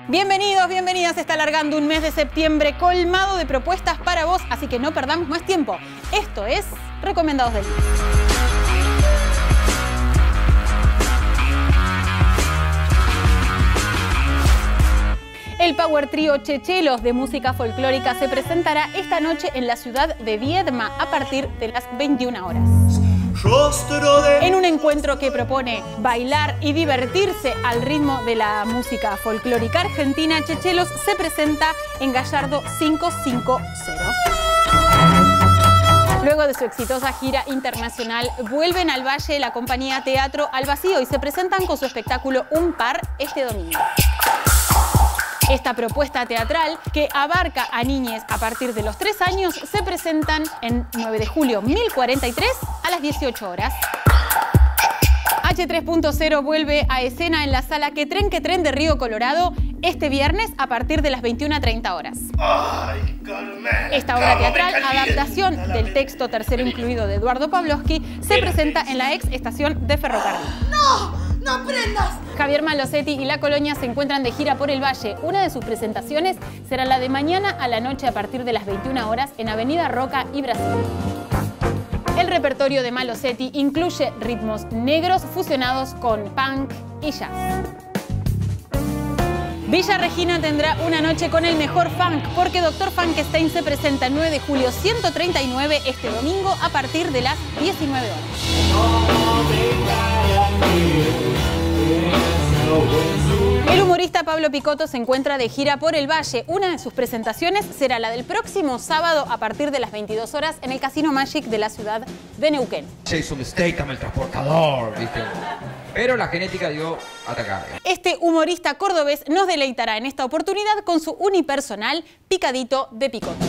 Bienvenidos, bienvenidas. Se está alargando un mes de septiembre colmado de propuestas para vos, así que no perdamos más tiempo. Esto es Recomendados del Día. El Power Trío Chechelos de música folclórica se presentará esta noche en la ciudad de Viedma a partir de las 21 horas. En un encuentro que propone bailar y divertirse al ritmo de la música folclórica argentina, Chechelos se presenta en Gallardo 550. Luego de su exitosa gira internacional, vuelven al Valle la compañía Teatro al Vacío y se presentan con su espectáculo Un Par este domingo. Esta propuesta teatral, que abarca a niñes a partir de los 3 años, se presentan en 9 de julio 1043 a las 18 horas. H3.0 vuelve a escena en la sala Que Tren de Río Colorado este viernes a partir de las 21:30 horas. Esta obra teatral, adaptación del texto tercero incluido de Eduardo Pavlovsky, se presenta en la ex estación de ferrocarril. ¡No! ¡No aprendas! Javier Malosetti y La Colonia se encuentran de gira por el Valle. Una de sus presentaciones será la de mañana a la noche a partir de las 21 horas en Avenida Roca y Brasil. El repertorio de Malosetti incluye ritmos negros fusionados con punk y jazz. Villa Regina tendrá una noche con el mejor funk porque Dr. Funkenstein se presenta el 9 de julio 139 este domingo a partir de las 19 horas. El humorista Pablo Picotto se encuentra de gira por el Valle. Una de sus presentaciones será la del próximo sábado a partir de las 22 horas en el Casino Magic de la ciudad de Neuquén. Jason Statham, el transportador, ¿viste? Pero la genética dio atacar. Este humorista cordobés nos deleitará en esta oportunidad con su unipersonal Picadito de Picotto.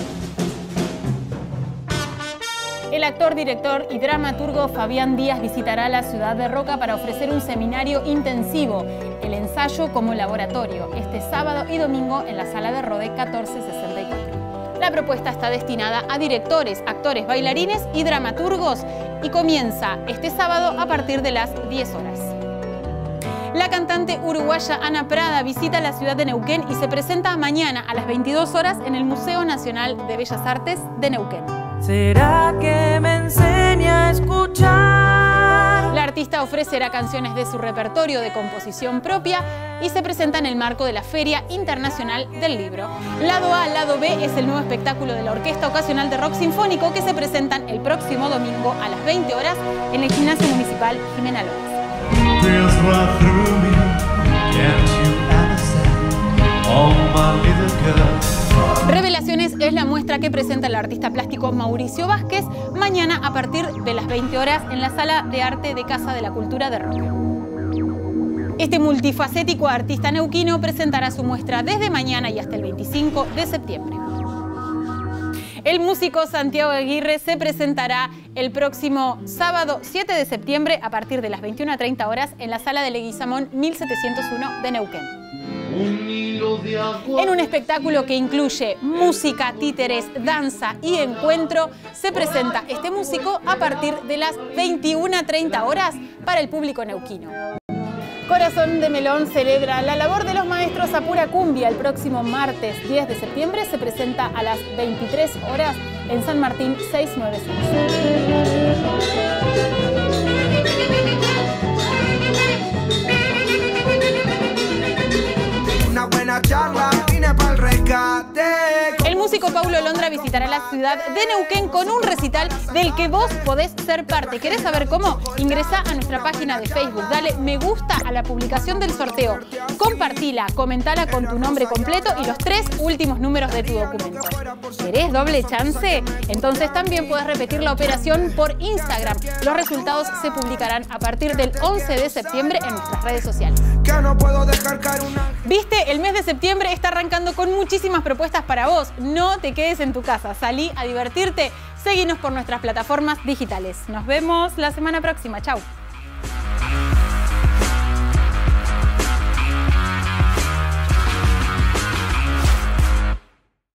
El actor, director y dramaturgo Fabián Díaz visitará la ciudad de Roca para ofrecer un seminario intensivo, el ensayo como laboratorio, este sábado y domingo en la sala de Rodé 1464. La propuesta está destinada a directores, actores, bailarines y dramaturgos y comienza este sábado a partir de las 10 horas. La cantante uruguaya Ana Prada visita la ciudad de Neuquén y se presenta mañana a las 22 horas en el Museo Nacional de Bellas Artes de Neuquén. ¿Será que me enseña a escuchar? La artista ofrecerá canciones de su repertorio de composición propia y se presenta en el marco de la Feria Internacional del Libro. Lado A, Lado B es el nuevo espectáculo de la Orquesta Ocasional de Rock Sinfónico que se presentan el próximo domingo a las 20 horas en el Gimnasio Municipal Jimena López. Revelaciones es la muestra que presenta el artista plástico Mauricio Vázquez mañana a partir de las 20 horas en la Sala de Arte de Casa de la Cultura de Roca. Este multifacético artista neuquino presentará su muestra desde mañana y hasta el 25 de septiembre. El músico Santiago Aguirre se presentará el próximo sábado 7 de septiembre a partir de las 21:30 horas en la Sala de Leguizamón 1701 de Neuquén. En un espectáculo que incluye música, títeres, danza y encuentro, se presenta este músico a partir de las 21:30 horas para el público neuquino. Corazón de Melón celebra la labor de los maestros a pura cumbia. El próximo martes 10 de septiembre se presenta a las 23 horas en San Martín 696. Una buena charla, vine para el rescate. El músico Paulo Londra visitará la ciudad de Neuquén con un recital del que vos podés ser parte. ¿Querés saber cómo? Ingresá a nuestra página de Facebook, dale me gusta a la publicación del sorteo, compartila, comentala con tu nombre completo y los 3 últimos números de tu documento. ¿Querés doble chance? Entonces también podés repetir la operación por Instagram. Los resultados se publicarán a partir del 11 de septiembre en nuestras redes sociales. ¿Viste? El mes de septiembre está arrancando con muchísimas propuestas para vos. No te quedes en tu casa, salí a divertirte. Seguinos por nuestras plataformas digitales. Nos vemos la semana próxima. Chau.